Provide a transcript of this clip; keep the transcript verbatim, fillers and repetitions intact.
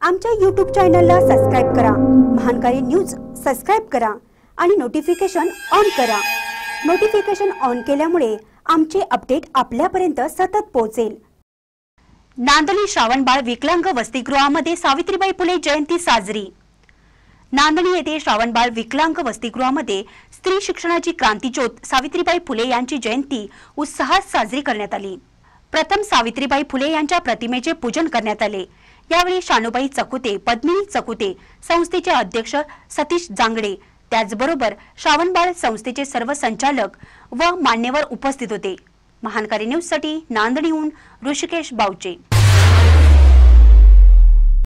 आमच्या यूट्यूब चॅनलला सबस्क्राइब करा, महानकारी न्यूज सबस्क्राइब करा आणि नोटिफिकेशन ऑन करा। नोटिफिकेशन ऑन केल्यामुळे आमचे अपडेट आपल्यापर्यंत सतत पोहोचेल। नांदणी श्रावणबाळ विकलांग वसतिगृहामध्ये सावित्रीबाई फुले जयंती साजरी। नांदणी येथे श्रावणबाळ विकलांग वसतिगृहामध्ये स्त्री शिक्षणाची क्रांतिज्योत सावित्रीबाई फुले यांची जयंती उत्साहात साजरी करण्यात आली। प्रथम सावित्रीबाई फुले यांच्या प्रतिमेचे पूजन करण्यात आले। यावेळी शानुबाई चकुते, पद्मिनी चकुते संस्थेचे अध्यक्ष सतीश जांगडे, त्याचबरोबर श्रावणबाळ संस्थेचे सर्व संचालक व मान्यवर उपस्थित होते। महानकारी न्यूज साठी नांदणीहून ऋषिकेश बावचे।